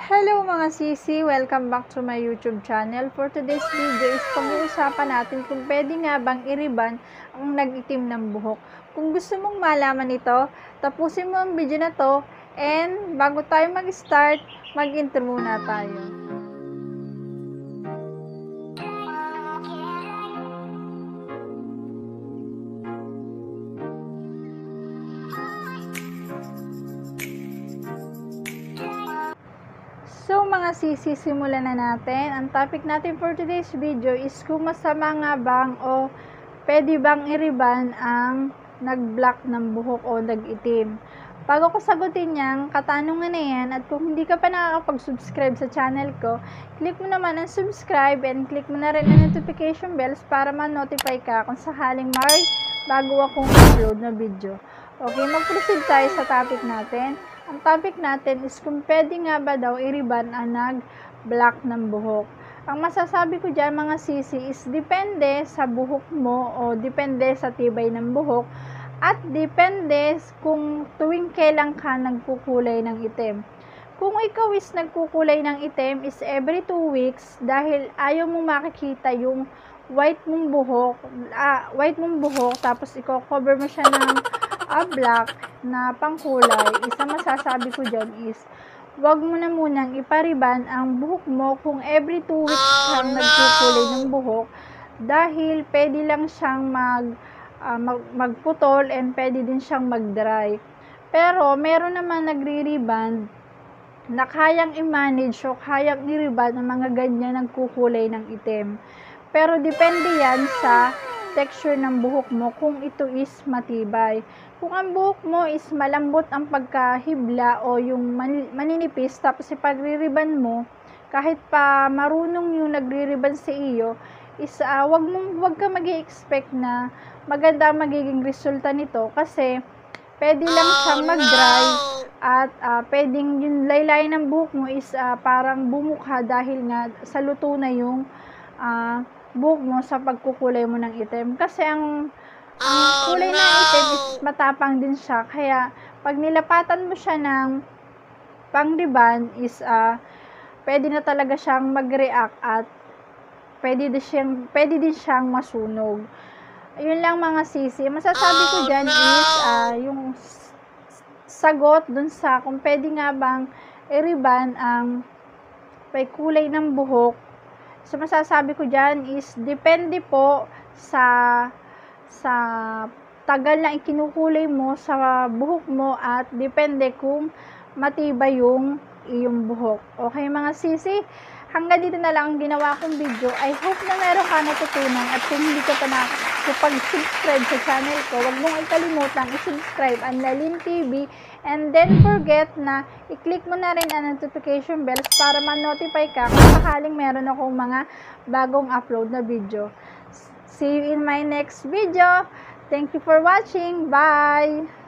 Hello mga sisi! Welcome back to my YouTube channel. For today's video is pag-uusapan natin kung pwede nga bang i-rebond ang nag-itim ng buhok. Kung gusto mong malaman ito, tapusin mo ang video na to, and bago tayo mag-start, mag-intro muna tayo. So mga sisi, simulan na natin. Ang topic natin for today's video is kung masama nga bang o pwede bang i-rebond ang nag-black ng buhok o nag-itim. Bago ko sagutin yung katanungan na yan, at kung hindi ka pa nakakapag-subscribe sa channel ko, click mo naman ang subscribe and click mo na rin ang notification bells para ma-notify ka kung sakaling may bago akong upload na video. Okay, mag-proceed tayo sa topic natin. Ang topic natin is kung pwede nga ba daw i-rebond ang nag-black ng buhok. Ang masasabi ko dyan mga sisi is depende sa buhok mo o depende sa tibay ng buhok at depende kung tuwing kailan ka nagkukulay ng itim. Kung ikaw is nagkukulay ng itim is every 2 weeks dahil ayaw mong makikita yung white mong buhok, tapos i-cover mo siya ng black na pangkulay, isa masasabi ko dyan is wag mo na munang ipariban ang buhok mo kung every 2 weeks kang nagkukulay ng buhok dahil pwede lang siyang magputol and pwede din siyang mag-dry. Pero meron naman nagre-rebond na kayang i-manage o kayang i-rebond ang mga ganyan nagkukulay ng itim. Pero depende yan sa texture ng buhok mo kung ito is matibay. Kung ang buhok mo is malambot ang pagkahibla o yung maninipis, tapos ipagre-rebond mo, kahit pa marunong yung nagre-rebond sa iyo, is wag ka mag-i-expect na maganda ang magiging resulta nito kasi pwede lang siyang mag-dry at pwedeng yung laylay ng buhok mo is parang bumukha dahil nga sa luto na yung buhok mo sa pagkukulay mo ng itim. Kasi ang kulay ng itim is matapang din siya. Kaya, pag nilapatan mo siya ng pang-rebond is, pwede na talaga siyang mag-react at pwede din siyang masunog. Ayun lang mga sisi. Masasabi ko dyan is, yung sagot dun sa kung pwede nga bang i-rebond ang may kulay ng buhok. So, masasabi ko dyan is, depende po sa tagal na ikinukulay mo sa buhok mo at depende kung matibay yung iyong buhok. Okay mga sisi, hanggang dito na lang ang ginawa kong video. I hope na meron ka natutunan at kung hindi ka pa nakapag-subscribe sa channel ko, huwag mong ikalimutan i-subscribe ang Lalin TV and then forget na i-click mo na rin ang notification bells para ma-notify ka kung sakaling meron akong mga bagong upload na video. See you in my next video. Thank you for watching. Bye!